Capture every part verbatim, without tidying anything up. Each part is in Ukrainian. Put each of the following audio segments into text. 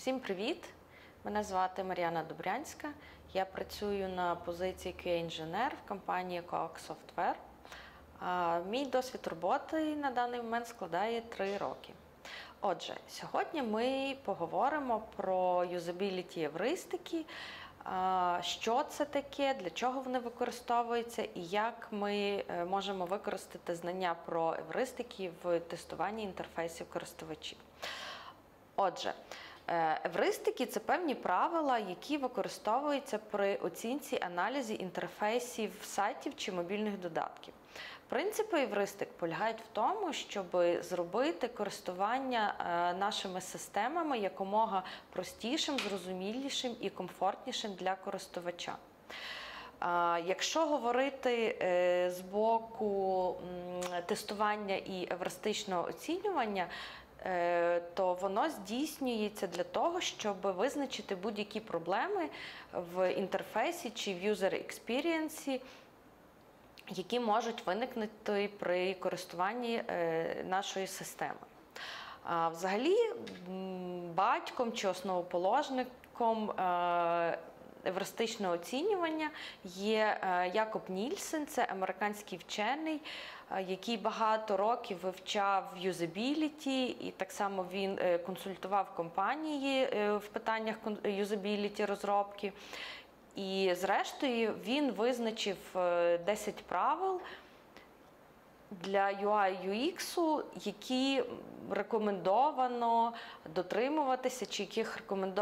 Всім привіт! Мене звати Мар'яна Добрянська. Я працюю на позиції кью ей-інженер в компанії Coax Software. Мій досвід роботи на даний момент складає три роки. Отже, сьогодні ми поговоримо про юзабіліті евристики, що це таке, для чого вони використовуються і як ми можемо використати знання про евристики в тестуванні інтерфейсів користувачів. Отже, евристики – це певні правила, які використовуються при оцінці аналізі інтерфейсів сайтів чи мобільних додатків. Принципи евристик полягають в тому, щоб зробити користування нашими системами якомога простішим, зрозумілішим і комфортнішим для користувача. Якщо говорити з боку тестування і евристичного оцінювання, то воно здійснюється для того, щоб визначити будь-які проблеми в інтерфейсі чи в user experience, які можуть виникнути при користуванні нашої системи. Взагалі, батьком чи основоположником евристичного оцінювання є Якоб Нільсен, це американський вчений, який багато років вивчав юзабіліті, і так само він консультував компанії в питаннях юзабіліті розробки. І зрештою він визначив десять правил для ю ай ю екс, які рекомендовано дотримуватися, чи яких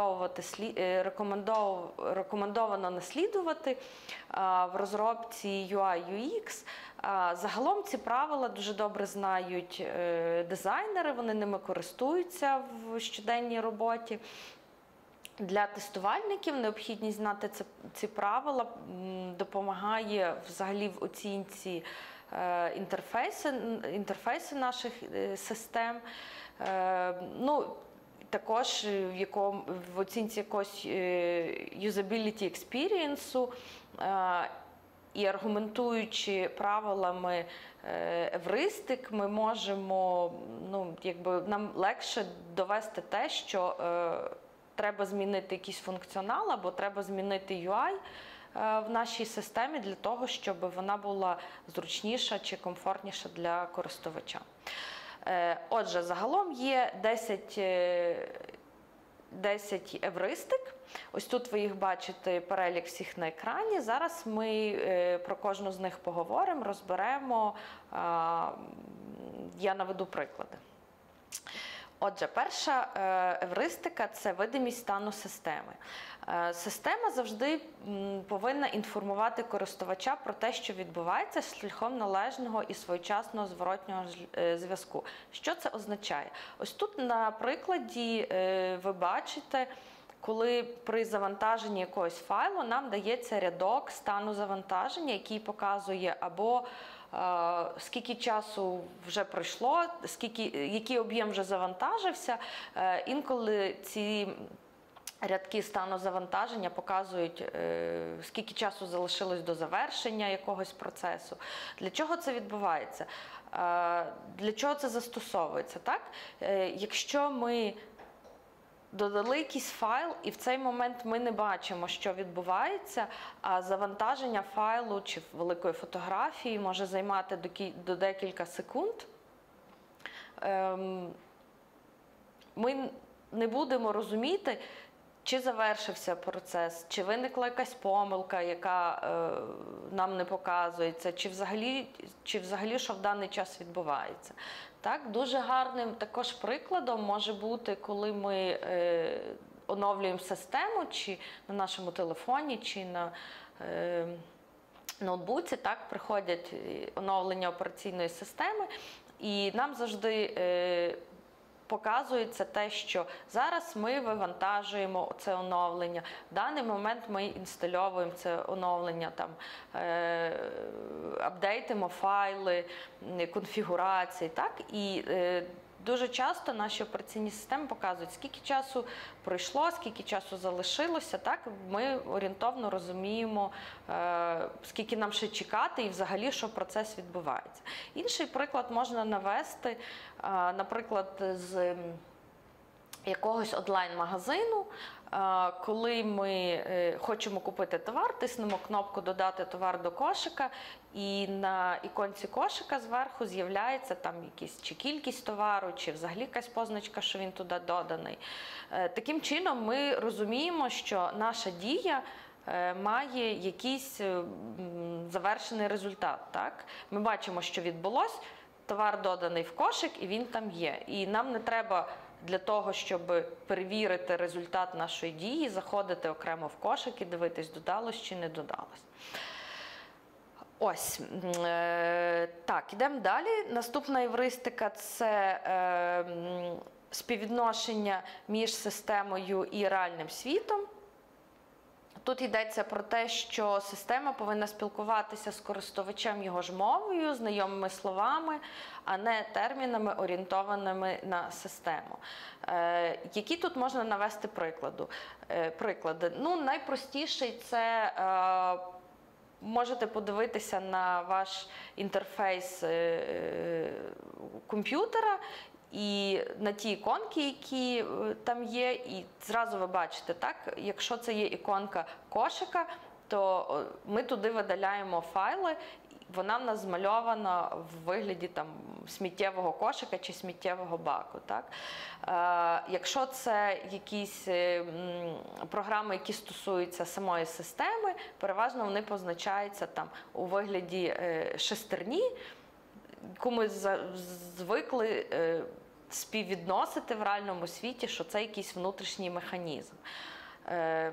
рекомендовано наслідувати в розробці ю ай ю екс. Загалом ці правила дуже добре знають дизайнери, вони ними користуються в щоденній роботі. Для тестувальників необхідність знати ці, ці правила допомагає взагалі в оцінці інтерфейсу, інтерфейсу наших систем. Ну, також в, якому, в оцінці якогось юзабіліті експірієнсу і аргументуючи правилами евристик, ми можемо, ну, якби нам легше довести те, що треба змінити якийсь функціонал або треба змінити ю ай в нашій системі для того, щоб вона була зручніша чи комфортніша для користувача. Отже, загалом є десять евристик. Ось тут ви їх бачите, перелік всіх на екрані. Зараз ми про кожну з них поговоримо, розберемо. Я наведу приклади. Отже, перша евристика – це видимість стану системи. Система завжди повинна інформувати користувача про те, що відбувається шляхом належного і своєчасного зворотнього зв'язку. Що це означає? Ось тут на прикладі ви бачите, коли при завантаженні якогось файлу нам дається рядок стану завантаження, який показує або е, скільки часу вже пройшло, скільки, який об'єм вже завантажився. Е, інколи ці рядки стану завантаження показують, е, скільки часу залишилось до завершення якогось процесу. Для чого це відбувається? Е, для чого це застосовується? Так? Е, якщо ми додали якийсь файл, і в цей момент ми не бачимо, що відбувається, а завантаження файлу чи великої фотографії може займати до декілька секунд. Ми не будемо розуміти, чи завершився процес, чи виникла якась помилка, яка е, нам не показується, чи взагалі, чи взагалі що в даний час відбувається. Так, дуже гарним також прикладом може бути, коли ми е, оновлюємо систему, чи на нашому телефоні, чи на е, ноутбуці, так, приходять оновлення операційної системи, і нам завжди е, показується те, що зараз ми вивантажуємо це оновлення, в даний момент ми інстальовуємо це оновлення, там, е, апдейтимо файли, конфігурації, так, і е, дуже часто наші операційні системи показують, скільки часу пройшло, скільки часу залишилося, так, ми орієнтовно розуміємо, е, скільки нам ще чекати і взагалі, що процес відбувається. Інший приклад можна навести, е, наприклад, з якогось онлайн-магазину, коли ми хочемо купити товар, тиснемо кнопку «Додати товар до кошика», і на іконці кошика зверху з'являється там якісь чи кількість товару, чи взагалі якась позначка, що він туди доданий. Таким чином ми розуміємо, що наша дія має якийсь завершений результат. Так? Ми бачимо, що відбулось, товар доданий в кошик і він там є. І нам не треба для того, щоб перевірити результат нашої дії, заходити окремо в кошик і дивитись, додалось чи не додалось. Ось. Так, ідемо далі. Наступна евристика – це співвідношення між системою і реальним світом. Тут йдеться про те, що система повинна спілкуватися з користувачем його ж мовою, знайомими словами, а не термінами, орієнтованими на систему. Е, які тут можна навести прикладу? Е, приклади? Ну, найпростіший – це е, можете подивитися на ваш інтерфейс е, комп'ютера, і на ті іконки, які там є, і зразу ви бачите, так, якщо це є іконка кошика, то ми туди видаляємо файли, вона в нас змальована в вигляді там сміттєвого кошика чи сміттєвого баку. Так? Е, якщо це якісь м, програми, які стосуються самої системи, переважно вони позначаються там у вигляді е, шестерні, яку ми звикли е, співвідносити в реальному світі, що це якийсь внутрішній механізм. Е,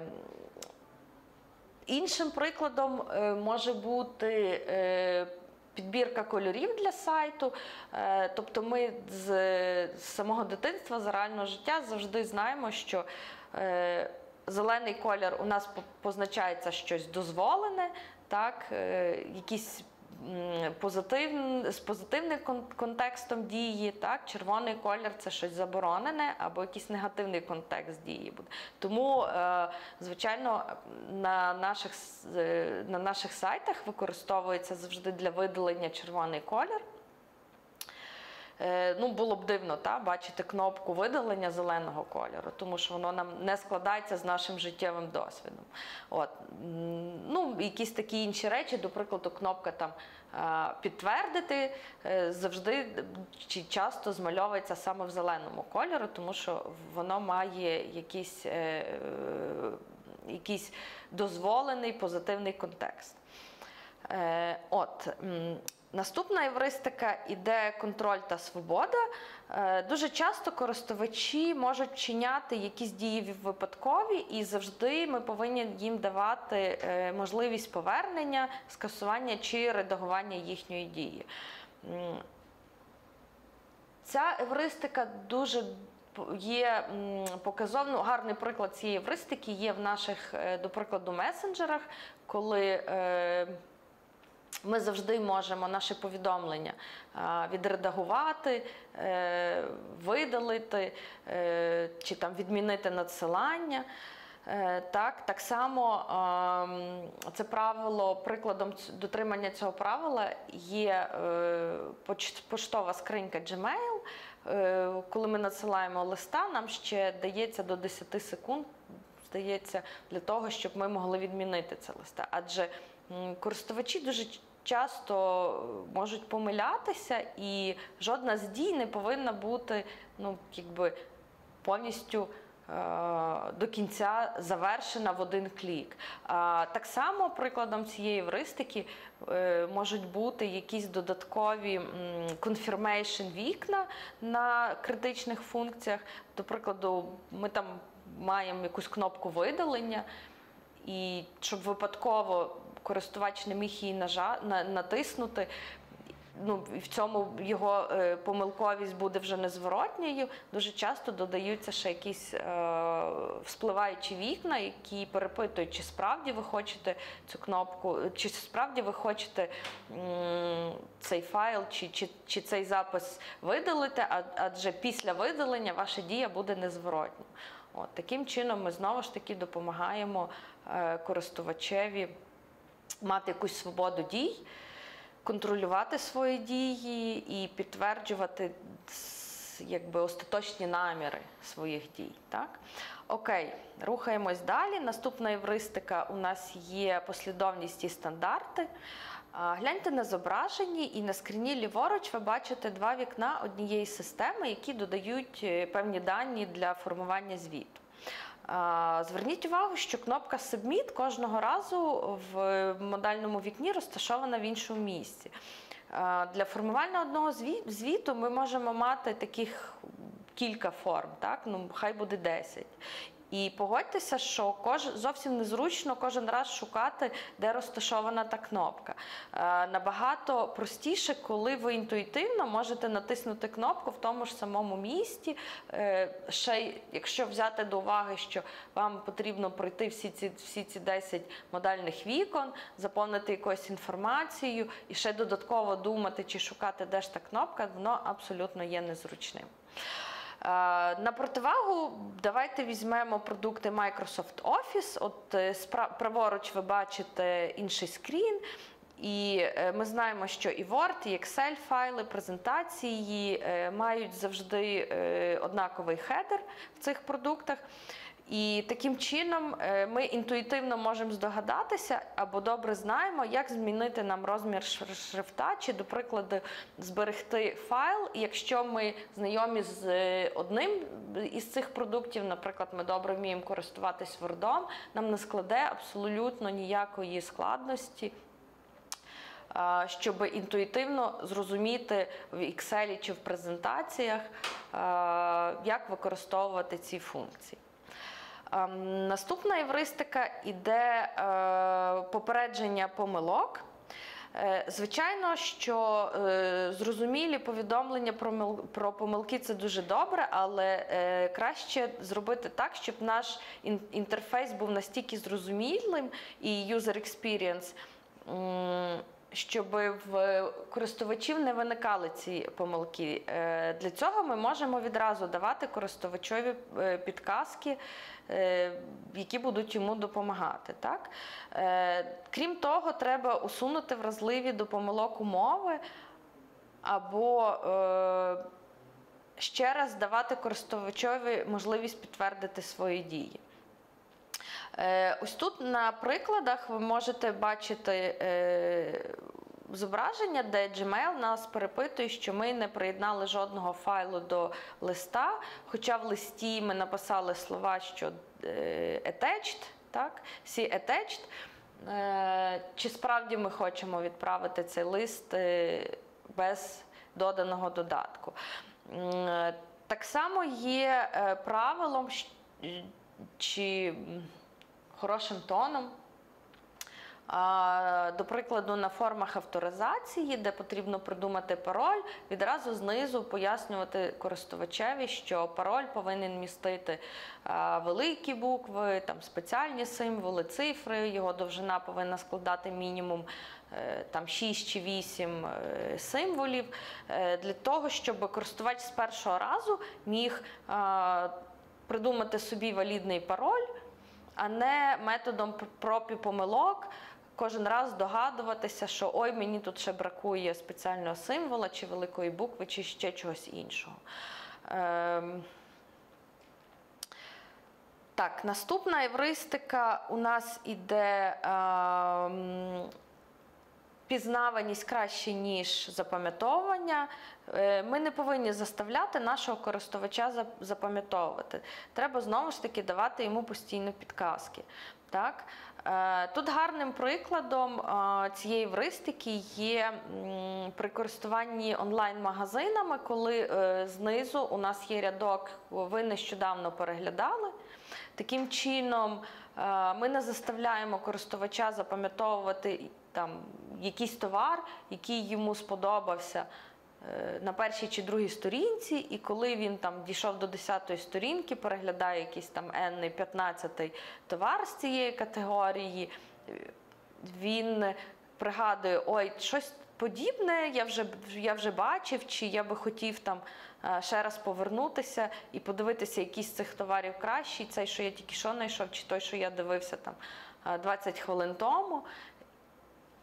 іншим прикладом е, може бути е, підбірка кольорів для сайту. Е, тобто ми з, з самого дитинства, з реального життя завжди знаємо, що е, зелений колір у нас позначається щось дозволене, так, е, якісь Позитив, з позитивним контекстом дії, так, червоний колір – це щось заборонене або якийсь негативний контекст дії буде. Тому, звичайно, на наших, на наших сайтах використовується завжди для видалення червоний колір. Ну, було б дивно, та, бачити кнопку видалення зеленого кольору, тому що воно нам не складається з нашим життєвим досвідом. От. Ну, якісь такі інші речі, до прикладу, кнопка там підтвердити завжди чи часто змальовується саме в зеленому кольорі, тому що воно має якийсь, якийсь дозволений позитивний контекст. От. Наступна евристика іде контроль та свобода. Дуже часто користувачі можуть вчиняти якісь дії випадкові, і завжди ми повинні їм давати можливість повернення, скасування чи редагування їхньої дії. Ця евристика дуже є показовно, ну, гарний приклад цієї евристики є в наших, до прикладу, месенджерах, коли ми завжди можемо наші повідомлення відредагувати, видалити чи там відмінити надсилання. Так, так само це правило, прикладом дотримання цього правила є поштова скринька Gmail. Коли ми надсилаємо листа, нам ще дається до десяти секунд, здається, для того, щоб ми могли відмінити це листа. Адже користувачі дуже часто можуть помилятися, і жодна з дій не повинна бути, ну, якби, повністю е до кінця завершена в один клік. А, так само прикладом цієї евристики е можуть бути якісь додаткові confirmation вікна на критичних функціях. До прикладу, ми там маємо якусь кнопку видалення, і щоб випадково користувач не міг її натиснути, ну, і в цьому його е, помилковість буде вже незворотньою, дуже часто додаються ще якісь е, вспливаючі вікна, які перепитують, чи справді ви хочете цю кнопку, чи справді ви хочете м, цей файл, чи, чи, чи цей запис видалити, адже після видалення ваша дія буде незворотньою. От, таким чином ми знову ж таки допомагаємо е, користувачеві мати якусь свободу дій, контролювати свої дії і підтверджувати якби остаточні наміри своїх дій. Так? Окей, рухаємось далі. Наступна евристика у нас є послідовність і стандарти. Гляньте на зображенні, і на скріні ліворуч ви бачите два вікна однієї системи, які додають певні дані для формування звіту. Зверніть увагу, що кнопка Submit кожного разу в модальному вікні розташована в іншому місці. Для формування одного звіту ми можемо мати таких кілька форм, так? Ну, хай буде десять. І погодьтеся, що кож... зовсім незручно кожен раз шукати, де розташована та кнопка. Е, набагато простіше, коли ви інтуїтивно можете натиснути кнопку в тому ж самому місці. Е, ще й, якщо взяти до уваги, що вам потрібно пройти всі ці, всі ці десять модальних вікон, заповнити якоюсь інформацією і ще додатково думати чи шукати, де ж та кнопка, воно абсолютно є незручним. На противагу давайте візьмемо продукти Microsoft Office. От праворуч ви бачите інший скрін, і ми знаємо, що і Word, і Excel файли, презентації мають завжди однаковий хедер в цих продуктах. І таким чином ми інтуїтивно можемо здогадатися або добре знаємо, як змінити нам розмір шрифта, чи, до прикладу, зберегти файл. Якщо ми знайомі з одним із цих продуктів, наприклад, ми добре вміємо користуватись Word, нам не складе абсолютно ніякої складності, щоб інтуїтивно зрозуміти в Excel чи в презентаціях, як використовувати ці функції. Наступна евристика іде попередження помилок. Звичайно, що зрозумілі повідомлення про помилки – це дуже добре, але краще зробити так, щоб наш інтерфейс був настільки зрозумілим і user experience, щоб в користувачів не виникали ці помилки. Для цього ми можемо відразу давати користувачові підказки, які будуть йому допомагати. Так? Крім того, треба усунути вразливі до помилок умови або ще раз давати користувачові можливість підтвердити свої дії. Ось тут на прикладах ви можете бачити зображення, де Gmail нас перепитує, що ми не приєднали жодного файлу до листа, хоча в листі ми написали слова, що attached, так, see attached. Чи справді ми хочемо відправити цей лист без доданого додатку. Так само є правилом, чи хорошим тоном, до прикладу, на формах авторизації, де потрібно придумати пароль, відразу знизу пояснювати користувачеві, що пароль повинен містити великі букви, там, спеціальні символи, цифри, його довжина повинна складати мінімум там, шість чи вісім символів, для того, щоб користувач з першого разу міг придумати собі валідний пароль, а не методом проб і помилок кожен раз догадуватися, що ой, мені тут ще бракує спеціального символа, чи великої букви, чи ще чогось іншого. Ем... Так, наступна евристика у нас іде ем... пізнаваність краще, ніж запам'ятовування. Ми не повинні заставляти нашого користувача запам'ятовувати. Треба, знову ж таки, давати йому постійно підказки. Так? Тут гарним прикладом цієї евристики є при користуванні онлайн-магазинами, коли знизу у нас є рядок «Ви нещодавно переглядали». Таким чином, ми не заставляємо користувача запам'ятовувати там якийсь товар, який йому сподобався на першій чи другій сторінці, і коли він там дійшов до десятої сторінки, переглядає якийсь там енний п'ятнадцятий товар з цієї категорії, він пригадує, ой, щось подібне я вже, я вже бачив, чи я би хотів там ще раз повернутися і подивитися, який з цих товарів кращий, цей, що я тільки що знайшов, чи той, що я дивився там двадцять хвилин тому.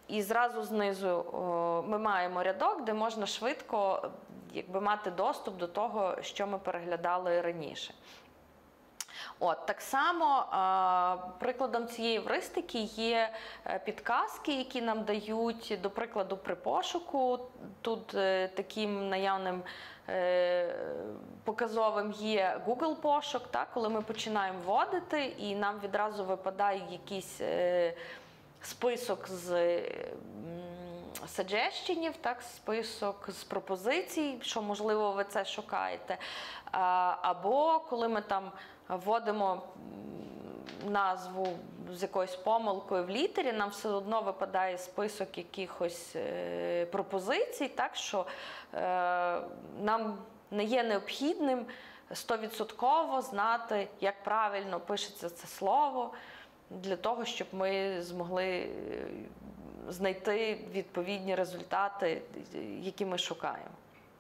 І зразу знизу о, ми маємо рядок, де можна швидко якби, мати доступ до того, що ми переглядали раніше. От, так само а, прикладом цієї евристики є підказки, які нам дають, до прикладу, при пошуку. Тут е, таким наявним е, показовим є Google пошук, так, коли ми починаємо вводити, і нам відразу випадає якийсь е, список з suggestionів, так, список з пропозицій, що, можливо, ви це шукаєте. А, або коли ми там вводимо назву з якоюсь помилкою в літері, нам все одно випадає список якихось е, пропозицій, так, що е, нам не є необхідним стовідсотково знати, як правильно пишеться це слово, для того, щоб ми змогли знайти відповідні результати, які ми шукаємо.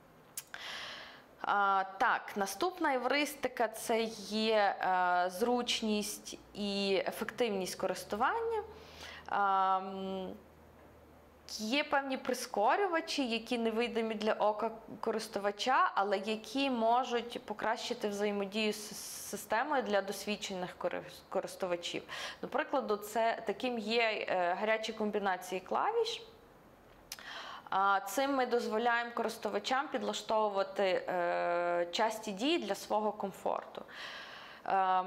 А, так, наступна евристика – це є а, зручність і ефективність користування. А, є певні прискорювачі, які невидимі для ока користувача, але які можуть покращити взаємодію з системою для досвідчених користувачів. До прикладу, це, таким є гарячі комбінації клавіш. Цим ми дозволяємо користувачам підлаштовувати е, часті дій для свого комфорту. Е,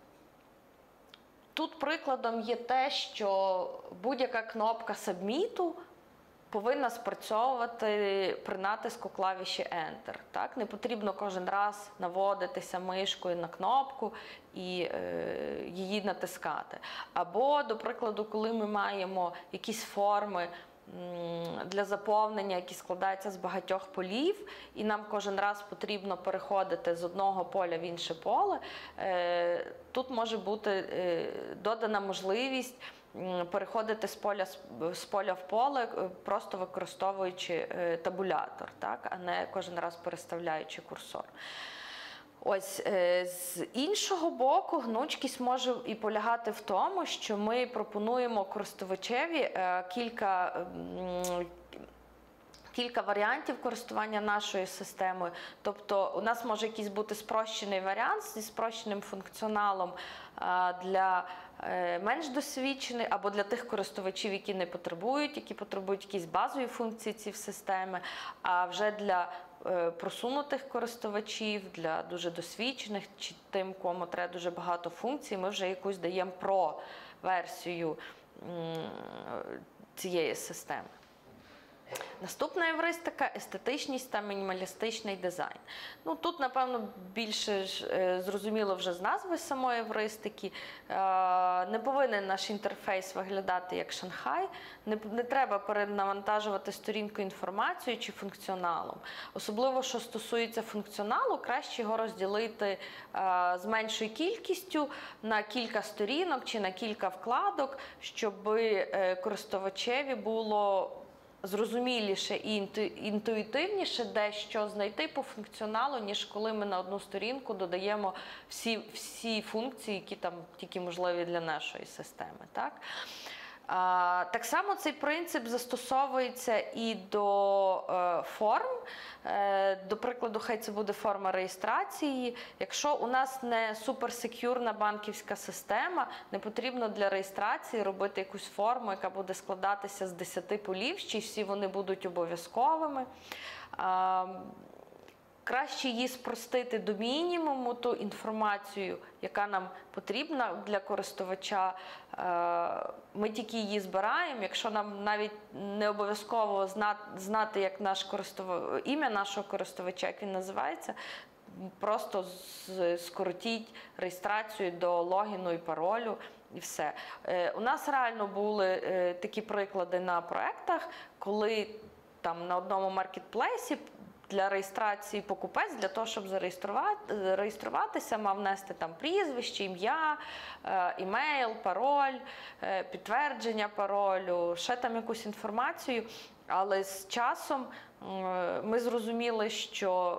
тут прикладом є те, що будь-яка кнопка сабміту повинна спрацьовувати при натиску клавіші Enter. Так? Не потрібно кожен раз наводитися мишкою на кнопку і е, її натискати. Або, до прикладу, коли ми маємо якісь форми для заповнення, які складаються з багатьох полів, і нам кожен раз потрібно переходити з одного поля в інше поле, тут може бути додана можливість переходити з поля, з поля в поле, просто використовуючи табулятор, так, а не кожен раз переставляючи курсор. Ось, з іншого боку, гнучкість може і полягати в тому, що ми пропонуємо користувачеві кілька, кілька варіантів користування нашою системою. Тобто у нас може якийсь бути спрощений варіант зі спрощеним функціоналом для менш досвідчених або для тих користувачів, які не потребують, які потребують якісь базові функції цієї системи, а вже для просунутих користувачів, для дуже досвідчених, чи тим, кому треба дуже багато функцій, ми вже якусь даємо про-версію цієї системи. Наступна евристика – естетичність та мінімалістичний дизайн. Ну, тут, напевно, більше зрозуміло вже з назви самої евристики. Не повинен наш інтерфейс виглядати як Шанхай, не, не треба перенавантажувати сторінку інформацією чи функціоналом. Особливо, що стосується функціоналу, краще його розділити з меншою кількістю на кілька сторінок чи на кілька вкладок, щоб користувачеві було зрозуміліше і інтуїтивніше дещо знайти по функціоналу, ніж коли ми на одну сторінку додаємо всі, всі функції, які там тільки можливі для нашої системи. Так? А, так само цей принцип застосовується і до е, форм. Е, до прикладу, хай це буде форма реєстрації. Якщо у нас не суперсекюрна банківська система, не потрібно для реєстрації робити якусь форму, яка буде складатися з десяти полів, чи всі вони будуть обов'язковими. А, краще її спростити до мінімуму, ту інформацію, яка нам потрібна для користувача. Ми тільки її збираємо, якщо нам навіть не обов'язково знати, як наш користувач, ім'я нашого користувача, як він називається, просто скоротіть реєстрацію до логіну і паролю і все. У нас реально були такі приклади на проєктах, коли там на одному маркетплейсі для реєстрації покупець, для того, щоб зареєструвати, реєструватися, мав внести там прізвище, ім'я, імейл, пароль, підтвердження паролю, ще там якусь інформацію. Але з часом ми зрозуміли, що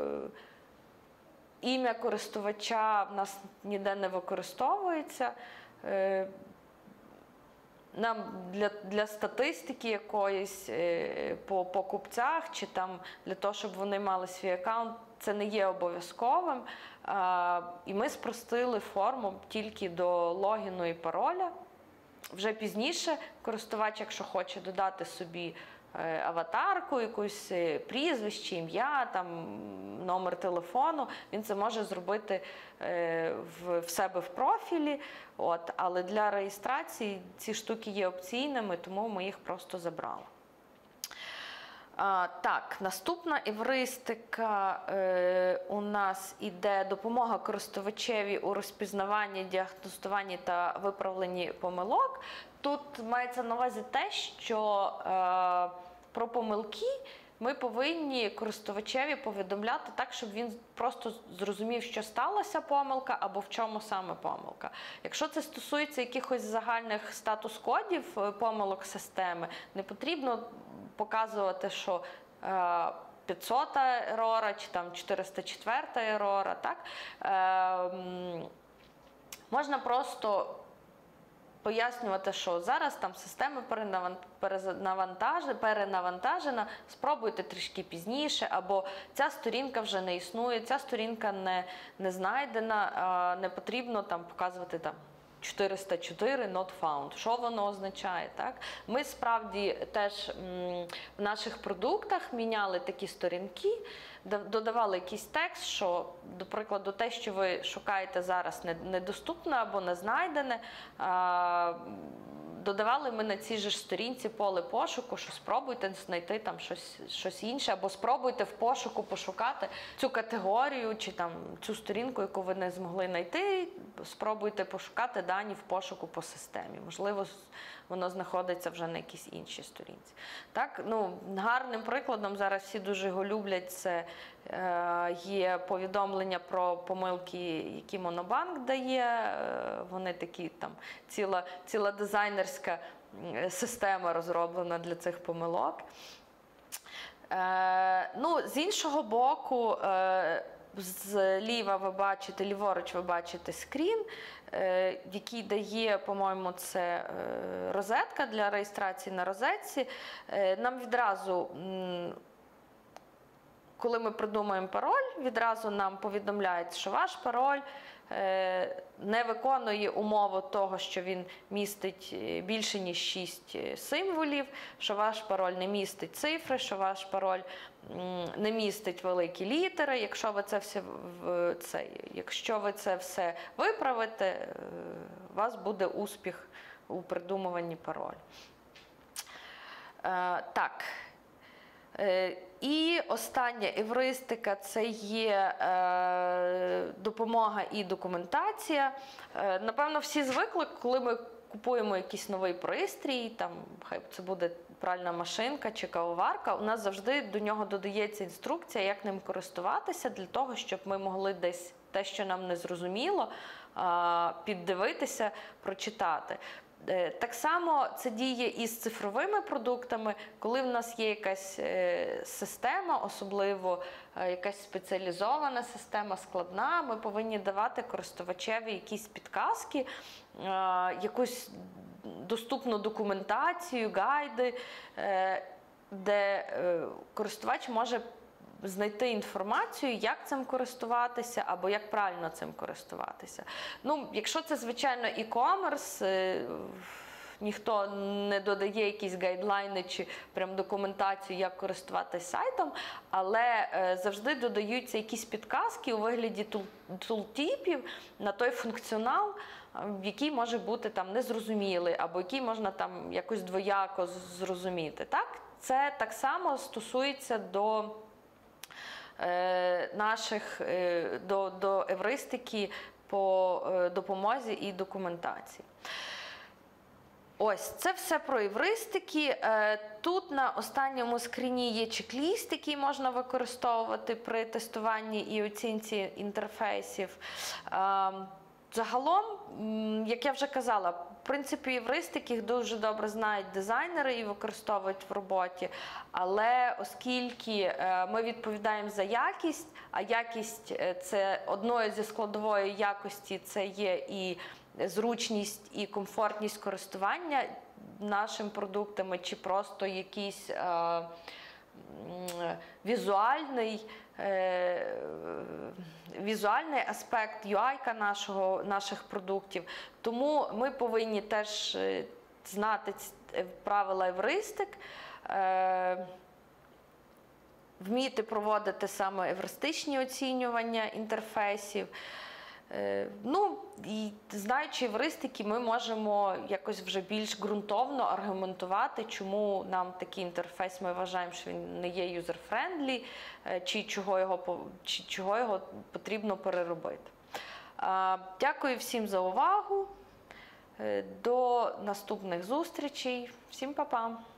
ім'я користувача в нас ніде не використовується. нам для, для статистики якоїсь е, по покупцях, чи там для того, щоб вони мали свій аккаунт, це не є обов'язковим. Е, і ми спростили форму тільки до логіну і пароля. Вже пізніше користувач, якщо хоче додати собі аватарку, якусь прізвище, ім'я, там, номер телефону, він це може зробити в, в себе в профілі. От, але для реєстрації ці штуки є опційними, тому ми їх просто забрали. А, так, наступна евристика е, у нас іде допомога користувачеві у розпізнаванні, діагностуванні та виправленні помилок. Тут мається на увазі те, що е, про помилки ми повинні користувачеві повідомляти так, щоб він просто зрозумів, що сталася помилка або в чому саме помилка. Якщо це стосується якихось загальних статус-кодів помилок системи, не потрібно показувати, що п'ятсота ерора чи там чотириста четверта ерора. Так? Е, можна просто пояснювати, що зараз там система перенавантажена, перенавантажена, спробуйте трішки пізніше, або ця сторінка вже не існує, ця сторінка не, не знайдена, не потрібно там показувати там чотириста чотири not found. Що воно означає? Так? Ми справді теж м, в наших продуктах міняли такі сторінки, додавали якийсь текст, що, до прикладу, те, що ви шукаєте зараз, недоступне або не знайдене, а, додавали ми на цій же сторінці поле пошуку, що спробуйте знайти там щось, щось інше, або спробуйте в пошуку пошукати цю категорію, чи там цю сторінку, яку ви не змогли знайти, спробуйте пошукати дані в пошуку по системі. Можливо, воно знаходиться вже на якійсь іншій сторінці. Так, ну, гарним прикладом, зараз всі дуже його люблять, це е, є повідомлення про помилки, які Монобанк дає. Е, вони такі, там, ціла, ціла дизайнерська система розроблена для цих помилок. Е, ну, з іншого боку, е, зліва ви бачите, ліворуч ви бачите скрін, е, який дає, по-моєму, це е, розетка для реєстрації на розетці. Е, нам відразу, м, коли ми придумаємо пароль, відразу нам повідомляють, що ваш пароль е, не виконує умову того, що він містить більше, ніж шість символів, що ваш пароль не містить цифри, що ваш пароль не містить великі літери. Якщо ви це все, це, якщо ви це все виправите, у вас буде успіх у придумуванні паролю. Е, так. Е, І остання евристика – це є е, допомога і документація. Е, напевно, всі звикли, коли ми купуємо якийсь новий пристрій, там, хай це буде пральна машинка чи кавоварка, у нас завжди до нього додається інструкція, як ним користуватися, для того, щоб ми могли десь те, що нам не зрозуміло, е, піддивитися, прочитати. Так само це діє і з цифровими продуктами, коли в нас є якась система, особливо якась спеціалізована система, складна, ми повинні давати користувачеві якісь підказки, якусь доступну документацію, гайди, де користувач може знайти інформацію, як цим користуватися, або як правильно цим користуватися. Ну, якщо це, звичайно, e-commerce, ніхто не додає якісь гайдлайни чи прям документацію, як користуватися сайтом, але завжди додаються якісь підказки у вигляді тултіпів на той функціонал, який може бути там незрозумілий, або який можна там якось двояко зрозуміти. Так? Це так само стосується до наших, до, до евристики по допомозі і документації. Ось, це все про евристики. Тут на останньому скріні є чек-ліст, який можна використовувати при тестуванні і оцінці інтерфейсів. Загалом, як я вже казала, в принципі, евристики їх дуже добре знають дизайнери і використовують в роботі, але оскільки ми відповідаємо за якість, а якість – це одною зі складової якості, це є і зручність, і комфортність користування, нашими продуктами, чи просто якийсь е, м, візуальний, е, візуальний аспект, ю ай-ка нашого, наших продуктів. Тому ми повинні теж е, знати ці правила евристик, е, вміти проводити саме евристичні оцінювання інтерфейсів. Е, Ну, і знаючи евристики, ми можемо якось вже більш ґрунтовно аргументувати, чому нам такий інтерфейс, ми вважаємо, що він не є юзер-френдлі, е, чи чого його, по- чи чого його потрібно переробити. Е, Дякую всім за увагу. Е, До наступних зустрічей. Всім па-па!